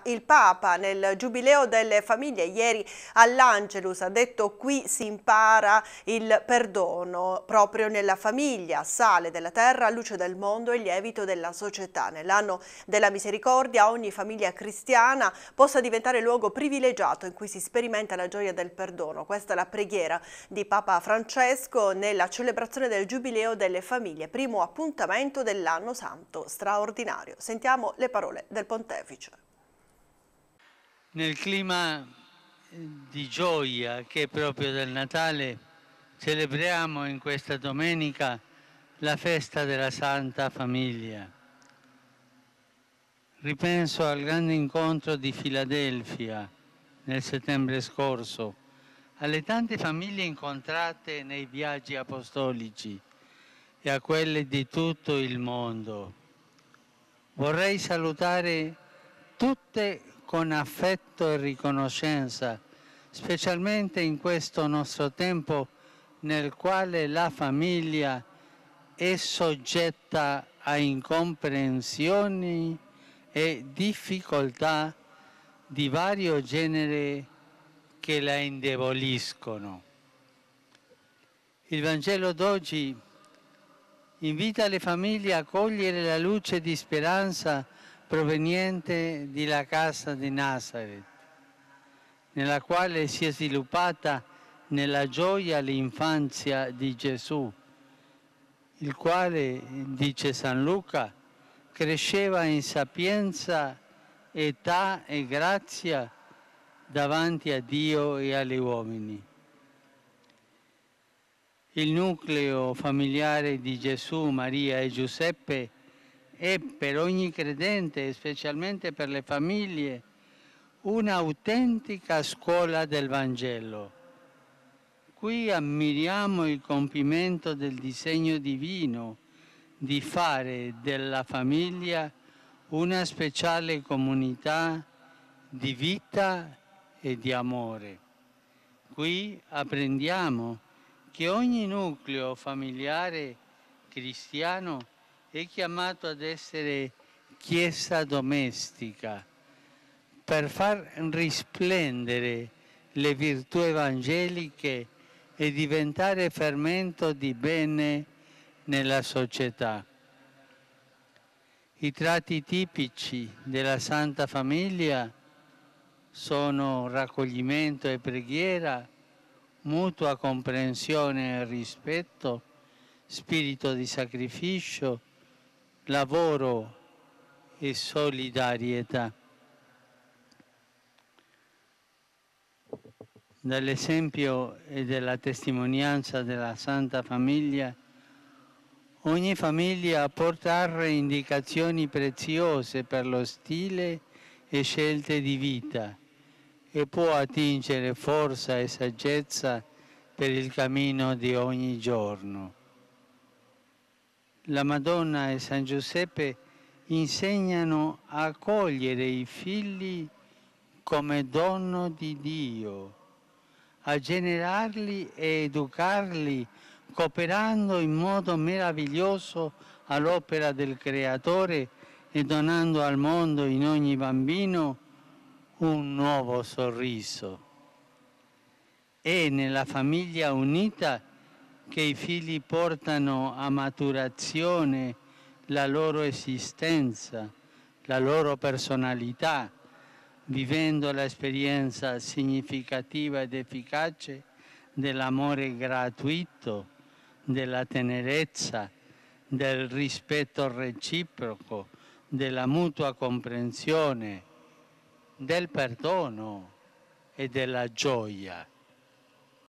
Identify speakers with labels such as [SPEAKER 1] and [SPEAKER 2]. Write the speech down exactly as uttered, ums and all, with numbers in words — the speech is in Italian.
[SPEAKER 1] il Papa nel Giubileo delle famiglie. Ieri all'Angelus ha detto: qui si impara il perdono proprio nella famiglia, sale della terra, luce del mondo e lievito della società. Nell'anno della misericordia ogni famiglia cristiana possa diventare luogo privilegiato in cui si sperimenta la gioia del perdono. Questa è la preghiera di Papa Francesco nella celebrazione del Giubileo delle famiglie, primo appuntamento dell'anno santo straordinario. Sentiamo le parole del Pontefice.
[SPEAKER 2] Nel clima di gioia che è proprio del Natale, celebriamo in questa domenica la festa della Santa Famiglia. Ripenso al grande incontro di Filadelfia nel settembre scorso, alle tante famiglie incontrate nei viaggi apostolici e a quelle di tutto il mondo. Vorrei salutare tutte con affetto e riconoscenza, specialmente in questo nostro tempo nel quale la famiglia è soggetta a incomprensioni e difficoltà di vario genere che la indeboliscono. Il Vangelo d'oggi invita le famiglie a cogliere la luce di speranza proveniente dalla casa di Nazareth, nella quale si è sviluppata nella gioia l'infanzia di Gesù, il quale, dice San Luca, cresceva in sapienza, età e grazia davanti a Dio e agli uomini. Il nucleo familiare di Gesù, Maria e Giuseppe è per ogni credente, specialmente per le famiglie, un'autentica scuola del Vangelo. Qui ammiriamo il compimento del disegno divino di fare della famiglia una speciale comunità di vita e di amore. Qui apprendiamo che ogni nucleo familiare cristiano è chiamato ad essere chiesa domestica per far risplendere le virtù evangeliche e diventare fermento di bene nella società. I tratti tipici della Santa Famiglia sono raccoglimento e preghiera, mutua comprensione e rispetto, spirito di sacrificio, lavoro e solidarietà. Dall'esempio e dalla testimonianza della Santa Famiglia, ogni famiglia può trarre indicazioni preziose per lo stile e scelte di vita e può attingere forza e saggezza per il cammino di ogni giorno. La Madonna e San Giuseppe insegnano a accogliere i figli come dono di Dio, a generarli e educarli cooperando in modo meraviglioso all'opera del Creatore e donando al mondo in ogni bambino un nuovo sorriso. È nella famiglia unita che i figli portano a maturazione la loro esistenza, la loro personalità, vivendo l'esperienza significativa ed efficace dell'amore gratuito, della tenerezza, del rispetto reciproco, della mutua comprensione, del perdono e della gioia.